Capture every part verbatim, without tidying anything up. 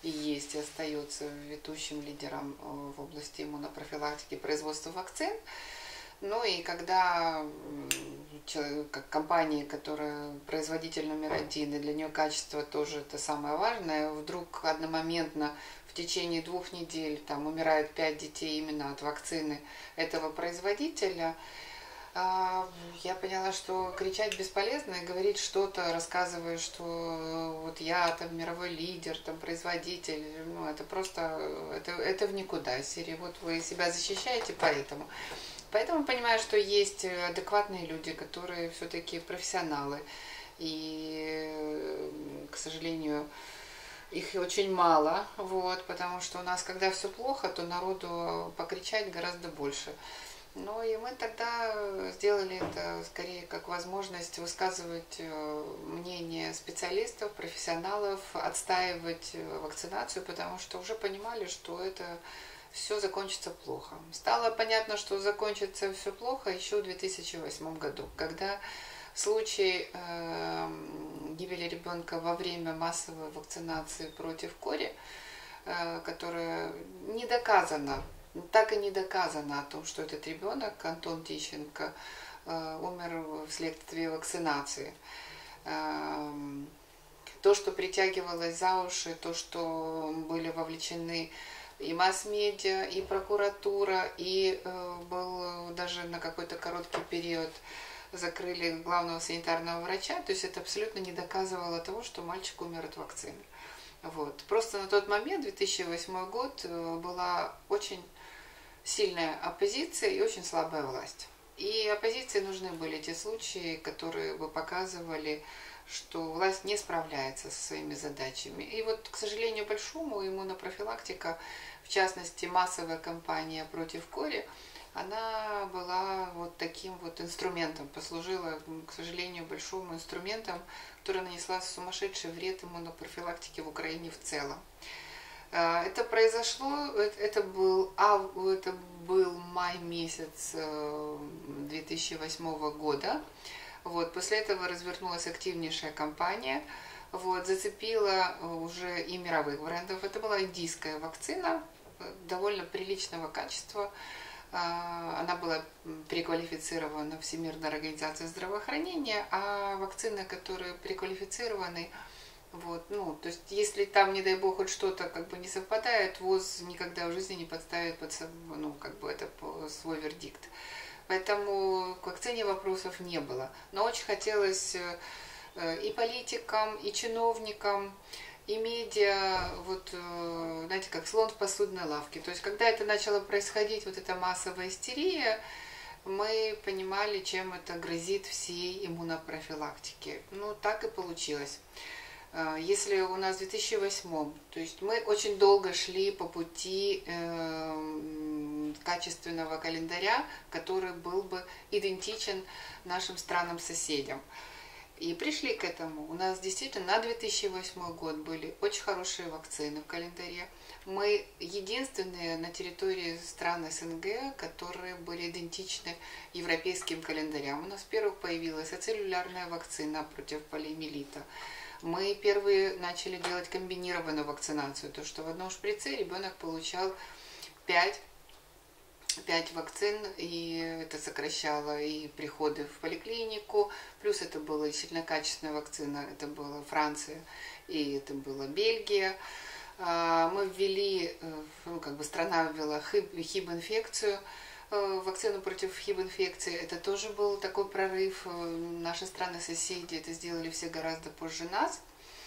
и есть и остается ведущим лидером в области иммунопрофилактики и производства вакцин. Ну и когда как компания, которая производитель номер один, и для нее качество тоже это самое важное, вдруг одномоментно в течение двух недель там умирает пять детей именно от вакцины этого производителя, я поняла, что кричать бесполезно и говорить что-то, рассказывая, что вот я там мировой лидер, там производитель, ну это просто, это, это в никуда, серии, вот вы себя защищаете, поэтому. Поэтому понимаю, что есть адекватные люди, которые все-таки профессионалы, и, к сожалению, их очень мало, вот, потому что у нас, когда все плохо, то народу покричать гораздо больше. Ну и мы тогда сделали это скорее как возможность высказывать мнение специалистов, профессионалов, отстаивать вакцинацию, потому что уже понимали, что это все закончится плохо. Стало понятно, что закончится все плохо еще в две тысячи восьмом году, когда случай э, гибели ребенка во время массовой вакцинации против кори, э, которая не доказана, так и не доказано о том, что этот ребенок, Антон Тищенко, умер вследствие вакцинации. То, что притягивалось за уши, то, что были вовлечены и масс-медиа, и прокуратура, и был даже на какой-то короткий период закрыли главного санитарного врача, то есть это абсолютно не доказывало того, что мальчик умер от вакцины. Вот. Просто на тот момент, две тысячи восьмой год, была очень сильная оппозиция и очень слабая власть. И оппозиции нужны были те случаи, которые бы показывали, что власть не справляется со своими задачами. И вот, к сожалению большому, иммунопрофилактика, в частности массовая кампания против кори, она была вот таким вот инструментом, послужила, к сожалению, большому инструментом, который нанесла сумасшедший вред иммунопрофилактике в Украине в целом. Это произошло, это был, это был май месяц две тысячи восьмого года. Вот, после этого развернулась активнейшая кампания, вот, зацепила уже и мировых брендов. Это была индийская вакцина, довольно приличного качества. Она была переквалифицирована Всемирной организацией здравоохранения, а вакцины, которые переквалифицированы, вот, ну, то есть, если там, не дай бог, хоть что-то как бы не совпадает, ВОЗ никогда в жизни не подставит под собой, ну, как бы это свой вердикт. Поэтому к вакцине вопросов не было. Но очень хотелось и политикам, и чиновникам, и медиа, вот, знаете, как слон в посудной лавке. То есть, когда это начало происходить, вот эта массовая истерия, мы понимали, чем это грозит всей иммунопрофилактике. Ну, так и получилось. Если у нас в две тысячи восьмом, то есть мы очень долго шли по пути э, качественного календаря, который был бы идентичен нашим странам-соседям. И пришли к этому. У нас действительно на две тысячи восьмой год были очень хорошие вакцины в календаре. Мы единственные на территории стран СНГ, которые были идентичны европейским календарям. У нас первых появилась ацеллюлярная вакцина против полиомиелита. Мы первые начали делать комбинированную вакцинацию, то что в одном шприце ребенок получал пять, пять вакцин, и это сокращало и приходы в поликлинику, плюс это была действительно качественная вакцина, это была Франция и это была Бельгия. Мы ввели, ну, как бы страна ввела хиб-инфекцию, вакцину против хиб-инфекции. Это тоже был такой прорыв. Наши страны-соседи это сделали все гораздо позже нас.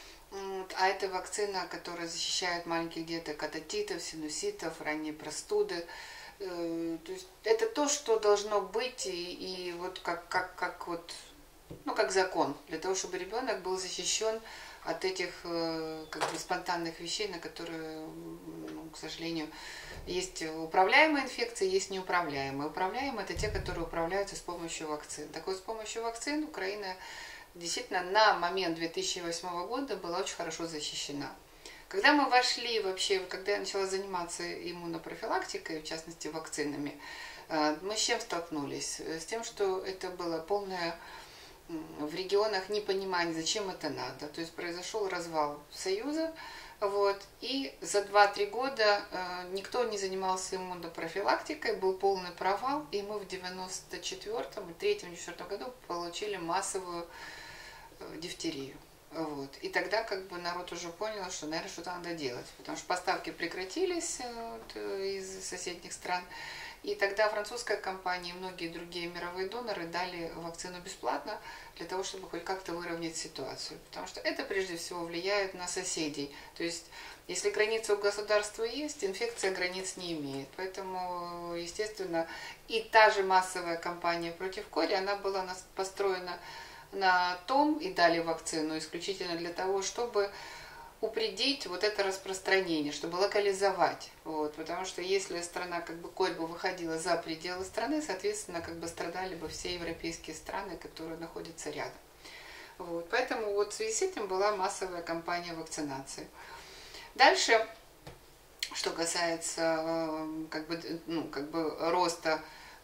А это вакцина, которая защищает маленьких деток от отитов, синуситов, ранней простуды. То есть это то, что должно быть, и, и вот как, как, как, вот, ну, как закон, для того, чтобы ребенок был защищен от этих как бы спонтанных вещей, на которые, ну, к сожалению, есть управляемые инфекции, есть неуправляемые. Управляемые – это те, которые управляются с помощью вакцин. Так вот, с помощью вакцин Украина действительно на момент две тысячи восьмого года была очень хорошо защищена. Когда мы вошли вообще, когда я начала заниматься иммунопрофилактикой, в частности вакцинами, мы с чем столкнулись? С тем, что это было полное в регионах непонимание, зачем это надо. То есть произошел развал Союза, Вот. И за два-три года э, никто не занимался иммунопрофилактикой, был полный провал, и мы в девяносто четвёртом, третьем, четвёртом году получили массовую э, дифтерию. Вот. И тогда как бы народ уже понял, что, наверное, что-то надо делать, потому что поставки прекратились э, вот, из соседних стран. И тогда французская компания и многие другие мировые доноры дали вакцину бесплатно для того, чтобы хоть как-то выровнять ситуацию. Потому что это прежде всего влияет на соседей. То есть, если граница у государства есть, инфекция границ не имеет. Поэтому, естественно, и та же массовая кампания против кори, она была построена на том, и дали вакцину исключительно для того, чтобы упредить вот это распространение, чтобы локализовать. Вот, потому что если страна, как бы корь бы выходила за пределы страны, соответственно, как бы страдали бы все европейские страны, которые находятся рядом. Вот, поэтому вот в связи с этим была массовая кампания вакцинации. Дальше, что касается как бы, ну, как бы роста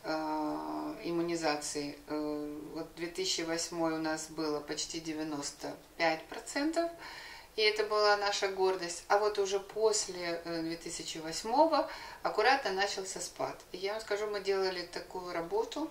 иммунизации, вот две тысячи восьмой у нас было почти девяносто пять процентов, и это была наша гордость. А вот уже после две тысячи восьмого аккуратно начался спад. И я вам скажу, мы делали такую работу,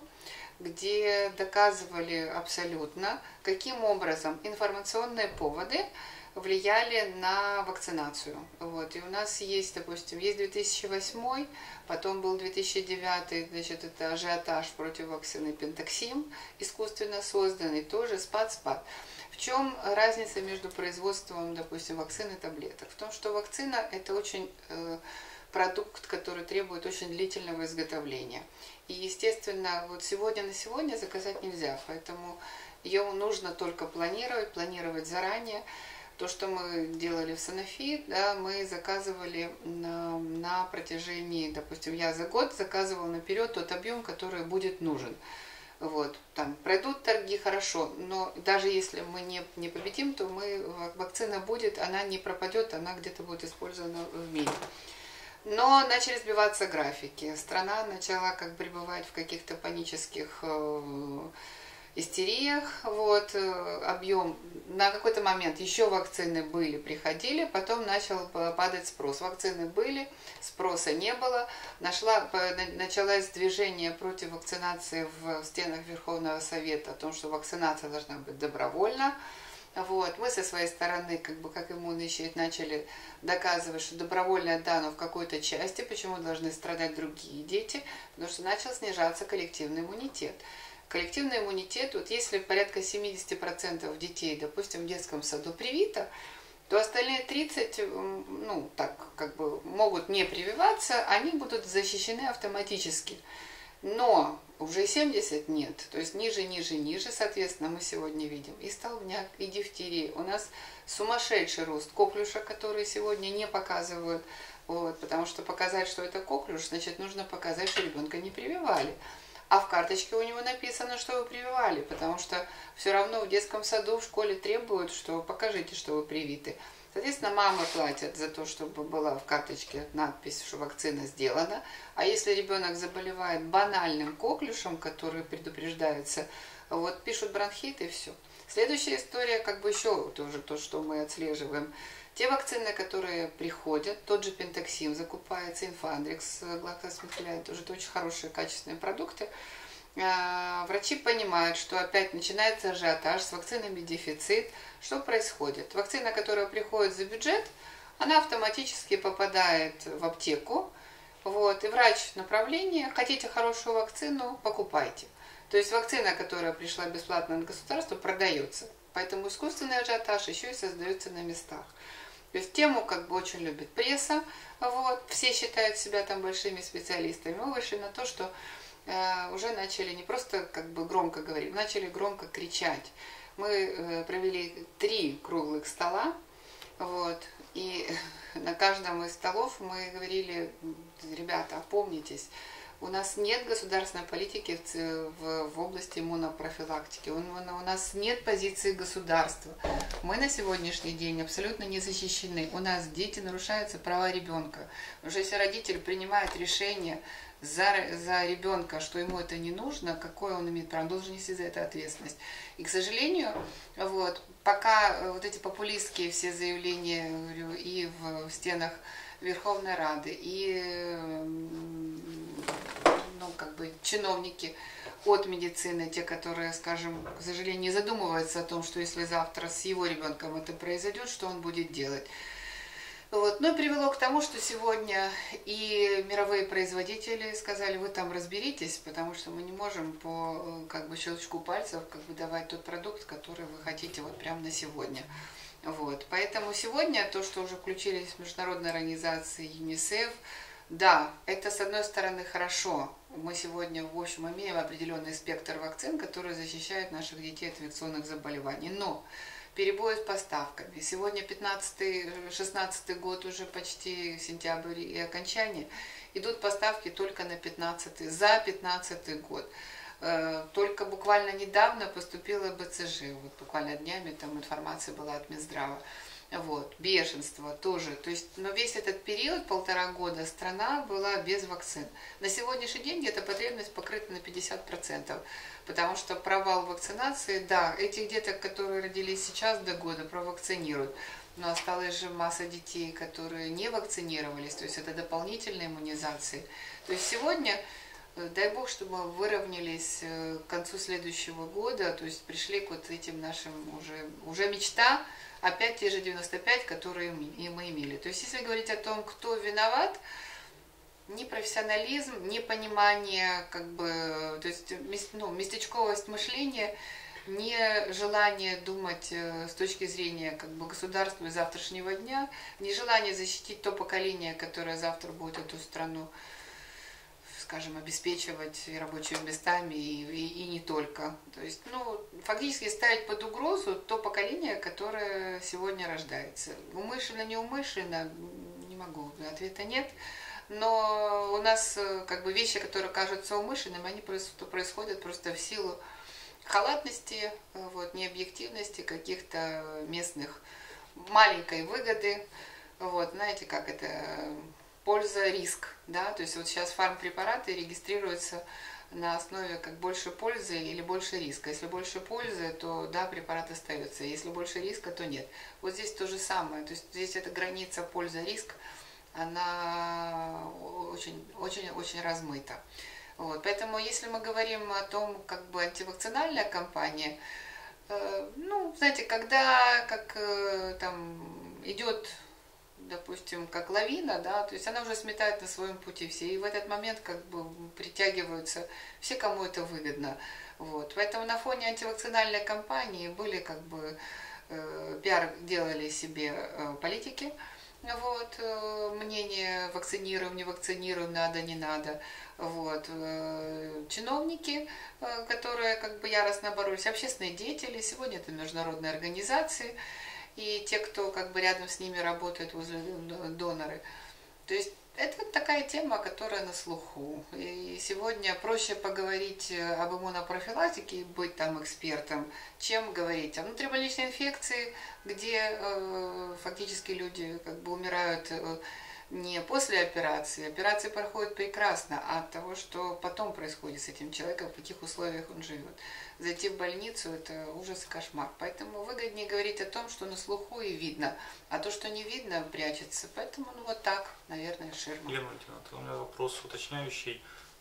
где доказывали абсолютно, каким образом информационные поводы влияли на вакцинацию. Вот. И у нас есть, допустим, есть две тысячи восьмой, потом был две тысячи девятый, значит, это ажиотаж против вакцины Пентаксим, искусственно созданный, тоже спад-спад. В чем разница между производством, допустим, вакцины и таблеток? В том, что вакцина – это очень э, продукт, который требует очень длительного изготовления. И, естественно, вот сегодня на сегодня заказать нельзя, поэтому ее нужно только планировать, планировать заранее. То, что мы делали в Sanofi, да, мы заказывали на, на протяжении, допустим, я за год заказывала наперед тот объем, который будет нужен. Вот, там пройдут торги, хорошо, но даже если мы не, не победим, то мы, вакцина будет, она не пропадет, она где-то будет использована в мире. Но начали сбиваться графики, страна начала как пребывать в каких-то панических э, истериях, вот, объем, на какой-то момент еще вакцины были, приходили, потом начал падать спрос. Вакцины были, спроса не было, нашла, началось движение против вакцинации в стенах Верховного Совета, о том, что вакцинация должна быть добровольна. Вот. Мы со своей стороны, как бы как иммунный щит, начали доказывать, что добровольно, да, но в какой-то части, почему должны страдать другие дети, потому что начал снижаться коллективный иммунитет. Коллективный иммунитет, вот если порядка семьдесят процентов детей, допустим, в детском саду привито, то остальные тридцать процентов, ну, так, как бы, могут не прививаться, они будут защищены автоматически. Но уже семьдесят процентов нет, то есть ниже, ниже, ниже, соответственно, мы сегодня видим и столбняк, и дифтерия. У нас сумасшедший рост коклюша, который сегодня не показывают, вот, потому что показать, что это коклюш, значит, нужно показать, что ребенка не прививали. А в карточке у него написано, что вы прививали, потому что все равно в детском саду, в школе требуют, что покажите, что вы привиты. Соответственно, мамы платят за то, чтобы была в карточке надпись, что вакцина сделана. А если ребенок заболевает банальным коклюшем, который предупреждается, вот пишут бронхит и все. Следующая история, как бы еще тоже то, что мы отслеживаем. Те вакцины, которые приходят, тот же Пентаксим закупается, Инфандрикс, глаксосмифлайн, тоже это очень хорошие качественные продукты. Врачи понимают, что опять начинается ажиотаж, с вакцинами дефицит. Что происходит? Вакцина, которая приходит за бюджет, она автоматически попадает в аптеку, вот, и врач направление, хотите хорошую вакцину, покупайте. То есть вакцина, которая пришла бесплатно от государства, продается. Поэтому искусственный ажиотаж еще и создается на местах. То есть тему как бы очень любит пресса, вот, все считают себя там большими специалистами. Мы вышли на то, что э, уже начали не просто как бы громко говорить, начали громко кричать. Мы э, провели три круглых стола, вот, и на каждом из столов мы говорили: ребята, опомнитесь, у нас нет государственной политики в, в, в области иммунопрофилактики, у, у нас нет позиции государства. Мы на сегодняшний день абсолютно не защищены. У нас дети, нарушаются права ребенка. Уже если родитель принимает решение за, за ребенка, что ему это не нужно, какое он имеет право, он должен нести за это ответственность. И, к сожалению, вот, пока вот эти популистские все заявления, говорю, и в в стенах Верховной Рады, и ну, как бы чиновники от медицины, те, которые, скажем, к сожалению, не задумываются о том, что если завтра с его ребенком это произойдет, что он будет делать. Вот. Ну и привело к тому, что сегодня и мировые производители сказали, вы там разберитесь, потому что мы не можем по как бы, щелчку пальцев как бы, давать тот продукт, который вы хотите вот прямо на сегодня. Вот. Поэтому сегодня то, что уже включились международные организации ЮНИСЕФ, да, это с одной стороны хорошо. Мы сегодня, в общем, имеем определенный спектр вакцин, которые защищают наших детей от инфекционных заболеваний. Но перебои с поставками. Сегодня пятнадцатый-шестнадцатый год, уже почти сентябрь и окончание. Идут поставки только на пятнадцатый, за пятнадцатый год. Только буквально недавно поступила БЦЖ, вот буквально днями там информация была от Минздрава. Вот, бешенство тоже. То есть, но весь этот период, полтора года, страна была без вакцин. На сегодняшний день где-то потребность покрыта на пятьдесят процентов. Потому что провал вакцинации, да, этих деток, которые родились сейчас до года, провакцинируют. Но осталась же масса детей, которые не вакцинировались. То есть это дополнительные иммунизации. То есть сегодня, дай бог, чтобы мы выровнялись к концу следующего года. То есть пришли к вот этим нашим уже, уже мечта. Опять те же девяносто пять, которые и мы имели. То есть, если говорить о том, кто виноват, ни профессионализм, ни понимание, как бы, то есть, ну, местечковость мышления, ни желание думать с точки зрения как бы, государства и завтрашнего дня, ни желание защитить то поколение, которое завтра будет эту страну, скажем, обеспечивать и рабочими местами, и, и, и не только. То есть, ну, фактически ставить под угрозу то поколение, которое сегодня рождается. Умышленно, неумышленно, не могу, ответа нет. Но у нас как бы вещи, которые кажутся умышленными, они происходят просто в силу халатности, вот, необъективности каких-то местных, маленькой выгоды. Вот, знаете, как это... Польза, риск, да, то есть вот сейчас фармпрепараты регистрируются на основе как больше пользы или больше риска. Если больше пользы, то да, препарат остается, если больше риска, то нет. Вот здесь то же самое, то есть здесь эта граница польза-риск, она очень, очень, очень размыта. Вот, поэтому если мы говорим о том, как бы антивакцинальная кампания, э, ну, знаете, когда как э, там идет, допустим, как лавина, да, то есть она уже сметает на своем пути все, и в этот момент как бы притягиваются все, кому это выгодно. Вот. Поэтому на фоне антивакцинальной кампании были как бы э, пиар делали себе э, политики, вот, э, мнение вакцинируем, не вакцинируем, надо, не надо. Вот, э, чиновники, э, которые как бы яростно боролись, общественные деятели, сегодня это международные организации, и те, кто как бы рядом с ними работают, возле доноры. То есть это такая тема, которая на слуху. И сегодня проще поговорить об иммунопрофилактике и быть там экспертом, чем говорить о внутрибольничной инфекции, где э, фактически люди как бы умирают э, не после операции. Операции проходят прекрасно, а от того, что потом происходит с этим человеком, в каких условиях он живет. Зайти в больницу – это ужас и кошмар. Поэтому выгоднее говорить о том, что на слуху и видно, а то, что не видно, прячется. Поэтому ну вот так, наверное, ширма. Елена Валентиновна, у меня вопрос уточняющий.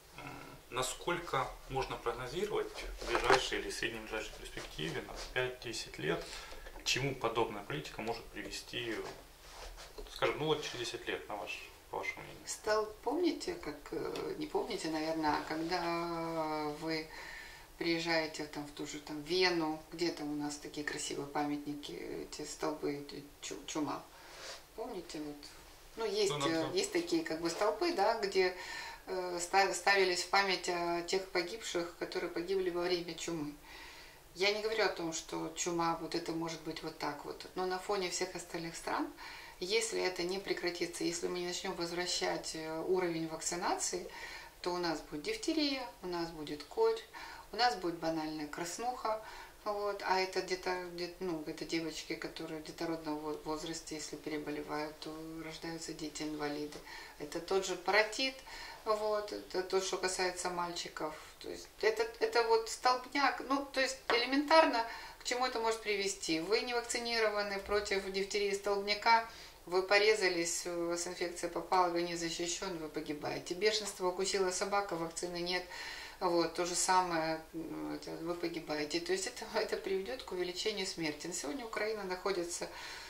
Насколько можно прогнозировать в ближайшей или средней ближайшей перспективе на пять-десять лет, к чему подобная политика может привести, скажем, ну вот через десять лет, на ваш, по вашему мнению? Стал, помните, как, не помните, наверное, когда вы приезжаете там, в ту же там, Вену, где там у нас такие красивые памятники, эти столбы, эти чума. Помните? Вот? Ну, есть, ну, да, да. есть такие как бы столбы, да, где э, ставились в память о тех погибших, которые погибли во время чумы. Я не говорю о том, что чума, вот это может быть вот так вот, но на фоне всех остальных стран, если это не прекратится, если мы не начнем возвращать уровень вакцинации, то у нас будет дифтерия, у нас будет корь, у нас будет банальная краснуха, вот, а это где-то, где ну, это девочки, которые в детородном возрасте, если переболевают, то рождаются дети-инвалиды. Это тот же паротит, вот, это то, что касается мальчиков. То есть это, это вот столбняк, ну, то есть элементарно, к чему это может привести. Вы не вакцинированы против дифтерии столбняка, Вы порезались, у вас инфекция попала, вы не защищен, вы погибаете. Бешенство укусила собака, вакцины нет. Вот, то же самое, это, вы погибаете. То есть это, это приведет к увеличению смерти. На сегодня Украина находится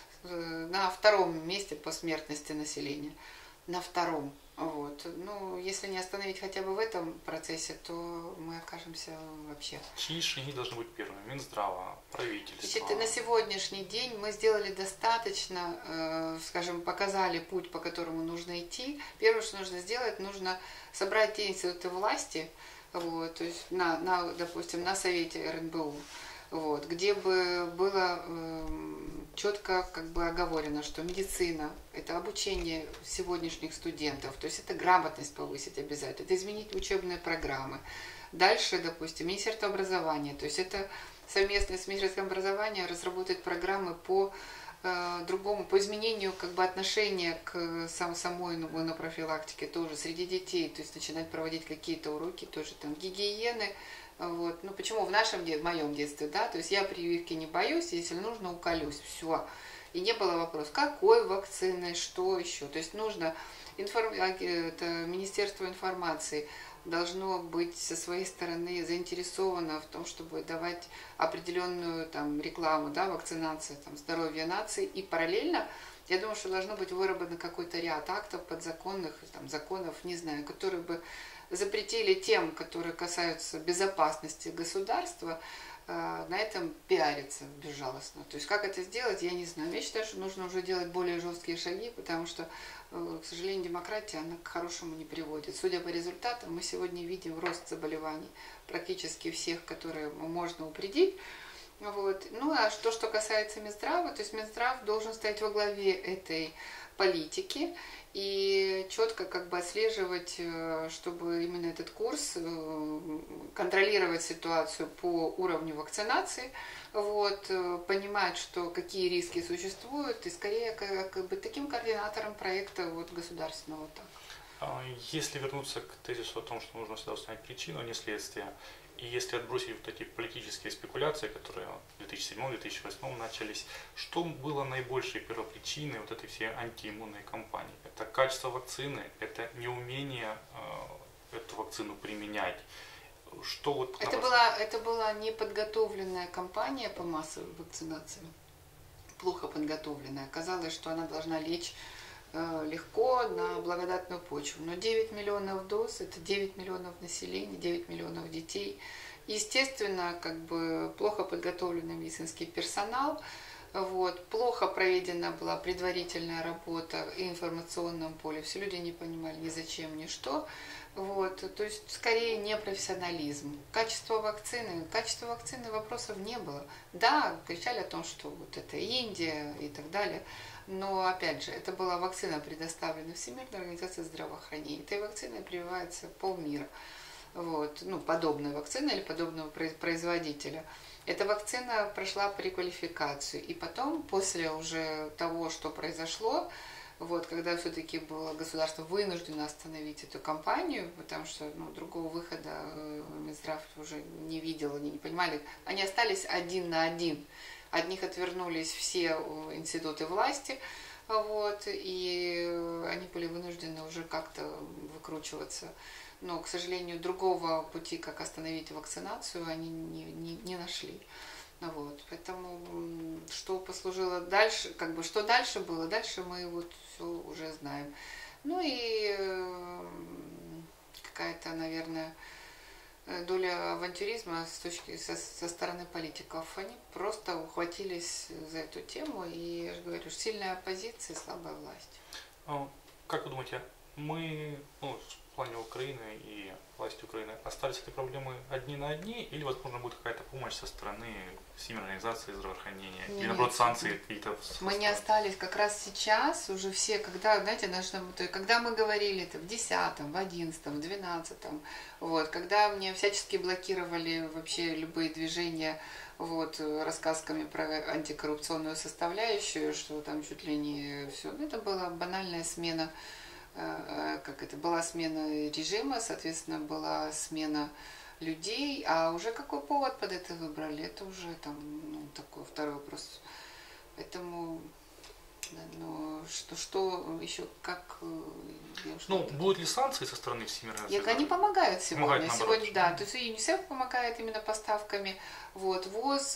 на втором месте по смертности населения. На втором. Вот. Ну, если не остановить хотя бы в этом процессе, то мы окажемся вообще. Чьи шаги должны быть первыми? Минздрава, правительство? Значит, на сегодняшний день мы сделали достаточно, э, скажем, показали путь, по которому нужно идти. Первое, что нужно сделать, нужно собрать те институты власти, вот, то есть на, на, допустим, на совете эр эн бэ у, вот, где бы было э, четко как бы оговорено, что медицина – это обучение сегодняшних студентов, то есть это грамотность повысить обязательно, это изменить учебные программы. Дальше, допустим, Министерство образования, то есть это совместно с Министерством образования разработать программы по э, другому, по изменению как бы отношения к сам, самой иммунопрофилактике тоже среди детей, то есть начинать проводить какие-то уроки тоже там гигиены. Вот. Ну почему в нашем детстве, в моем детстве, да, то есть я прививки не боюсь, если нужно, уколюсь, все. И не было вопроса, какой вакцины, что еще. То есть нужно, информ... это Министерство информации должно быть со своей стороны заинтересовано в том, чтобы давать определенную там рекламу, да, вакцинации, там, здоровья нации, и параллельно, я думаю, что должно быть выработан какой-то ряд актов подзаконных, там, законов, не знаю, которые бы запретили тем, которые касаются безопасности государства, на этом пиариться безжалостно. То есть как это сделать, я не знаю. Я считаю, что нужно уже делать более жесткие шаги, потому что, к сожалению, демократия, она к хорошему не приводит. Судя по результатам, мы сегодня видим рост заболеваний практически всех, которые можно упредить. Вот. Ну а то, что касается Минздрава, то есть Минздрав должен стоять во главе этой политики и четко как бы отслеживать, чтобы именно этот курс, контролировать ситуацию по уровню вакцинации, вот, понимать, что какие риски существуют, и скорее как бы таким координатором проекта вот, государственного. Так. Если вернуться к тезису о том, что нужно всегда установить причину, а не следствие, и если отбросить вот эти политические спекуляции, которые в две тысячи седьмом — две тысячи восьмом начались, что было наибольшей первопричиной вот этой всей антииммунной кампании? Это качество вакцины, это неумение э, эту вакцину применять. Что вот это, была, это была неподготовленная кампания по массовой вакцинации, плохо подготовленная. Казалось, что она должна лечь э, легко на благодатную почву. Но девять миллионов доз – это девять миллионов населения, девять миллионов детей. Естественно, как бы плохо подготовленный медицинский персонал. Вот, плохо проведена была предварительная работа в информационном поле. Все люди не понимали ни зачем, ни что. Вот, то есть скорее непрофессионализм. Качество вакцины. Качество вакцины вопросов не было. Да, кричали о том, что вот это Индия и так далее. Но опять же, это была вакцина, предоставлена Всемирной организацией здравоохранения. Этой вакциной прививается полмира. Вот, ну, подобная вакцина или подобного производителя. Эта вакцина прошла преквалификацию. И потом, после уже того, что произошло, вот, когда все-таки было государство вынуждено остановить эту кампанию, потому что ну, другого выхода Минздрав уже не видел, они не понимали, они остались один на один. От них отвернулись все институты власти, вот, и они были вынуждены уже как-то выкручиваться. Но, к сожалению, другого пути, как остановить вакцинацию, они не, не, не нашли. Вот, поэтому что послужило дальше, как бы что дальше было, дальше мы вот все уже знаем. Ну и какая-то, наверное, доля авантюризма с точки со, со стороны политиков. Они просто ухватились за эту тему, и я же говорю, сильная оппозиция, слабая власть. Как вы думаете, мы, ну, в плане Украины и власти Украины остались этой проблемы одни на одни, или, возможно, будет какая-то помощь со стороны Всемирной организации здравоохранения, Нет, или, наоборот, санкции какие-то? Мы не остались как раз сейчас, уже все, когда, знаете, даже, когда мы говорили это в десятом, в одиннадцатом, в двенадцатом, вот, когда мне всячески блокировали вообще любые движения, вот, рассказками про антикоррупционную составляющую, что там чуть ли не все, это была банальная смена, как это, была смена режима, соответственно, была смена людей, а уже какой повод под это выбрали, это уже там ну, такой второй вопрос. Поэтому конечно, но что, что еще, как... Ну, будут ли санкции со стороны Всемирной организации? Они помогают сегодня. Помогают, сегодня да, то есть и ЮНИСЕФ помогает именно поставками. Вот, ВОЗ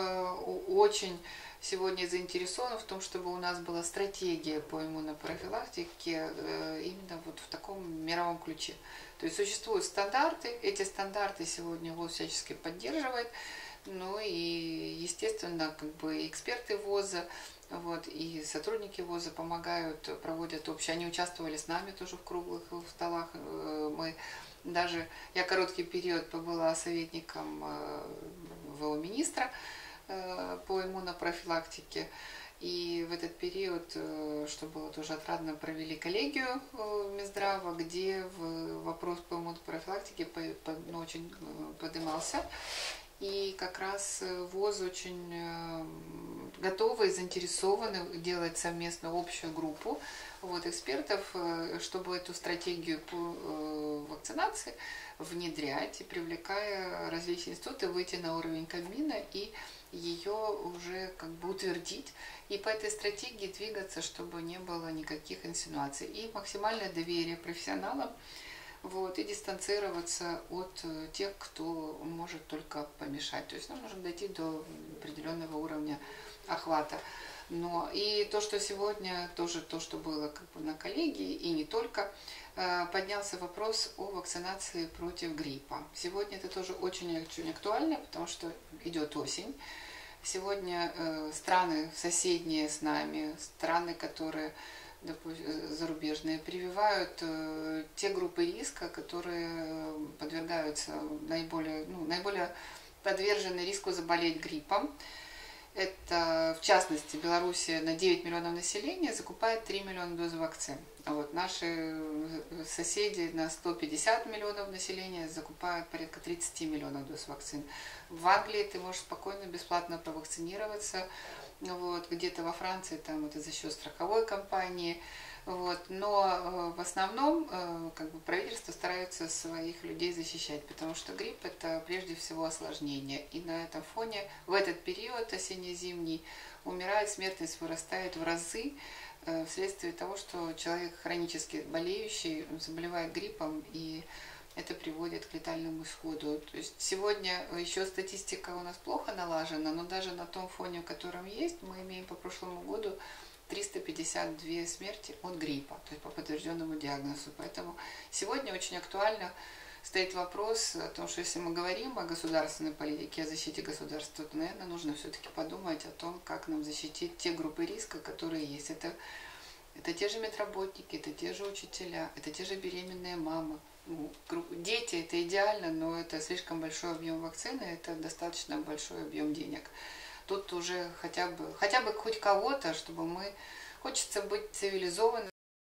очень сегодня заинтересован в том, чтобы у нас была стратегия по иммунопрофилактике именно вот в таком мировом ключе. То есть существуют стандарты, эти стандарты сегодня ВОЗ всячески поддерживает. Ну и, естественно, как бы эксперты ВОЗа, вот, и сотрудники ВОЗа помогают, проводят общие. Они участвовали с нами тоже в круглых столах. Мы даже, я короткий период побыла советником ВО-министра по иммунопрофилактике. И в этот период, что было тоже отрадно, провели коллегию Минздрава, где вопрос по иммунопрофилактике ну, очень поднимался. И как раз ВОЗ очень готовы и заинтересованы делать совместно общую группу вот, экспертов, чтобы эту стратегию по вакцинации внедрять, и привлекая различные институты, выйти на уровень Кабмина и ее уже как бы утвердить. И по этой стратегии двигаться, чтобы не было никаких инсинуаций. И максимальное доверие профессионалам. Вот, и дистанцироваться от тех, кто может только помешать. То есть нам нужно дойти до определенного уровня охвата. Но и то, что сегодня, тоже то, что было как бы на коллегии, и не только, поднялся вопрос о вакцинации против гриппа. Сегодня это тоже очень-очень актуально, потому что идет осень. Сегодня страны соседние с нами, страны, которые... зарубежные, прививают э, те группы риска, которые подвергаются наиболее, ну, наиболее подвержены риску заболеть гриппом. Это, в частности, Белоруссия на девять миллионов населения закупает три миллиона доз вакцин. А вот наши соседи на сто пятьдесят миллионов населения закупают порядка тридцать миллионов доз вакцин. В Англии ты можешь спокойно, бесплатно провакцинироваться. Вот, где-то во Франции там это за счет страховой компании. Вот, но в основном как бы, правительство старается своих людей защищать, потому что грипп это прежде всего осложнение. И на этом фоне в этот период осенне-зимний умирает, смертность вырастает в разы вследствие того, что человек хронически болеющий заболевает гриппом, и это приводит к летальному исходу. То есть сегодня еще статистика у нас плохо налажена, но даже на том фоне, в котором есть, мы имеем по прошлому году триста пятьдесят две смерти от гриппа, то есть по подтвержденному диагнозу. Поэтому сегодня очень актуально стоит вопрос о том, что если мы говорим о государственной политике, о защите государства, то, наверное, нужно все-таки подумать о том, как нам защитить те группы риска, которые есть. Это, это те же медработники, это те же учителя, это те же беременные мамы. Дети – это идеально, но это слишком большой объем вакцины, это достаточно большой объем денег. Тут уже хотя бы, хотя бы хоть кого-то, чтобы мы... Хочется быть цивилизованным.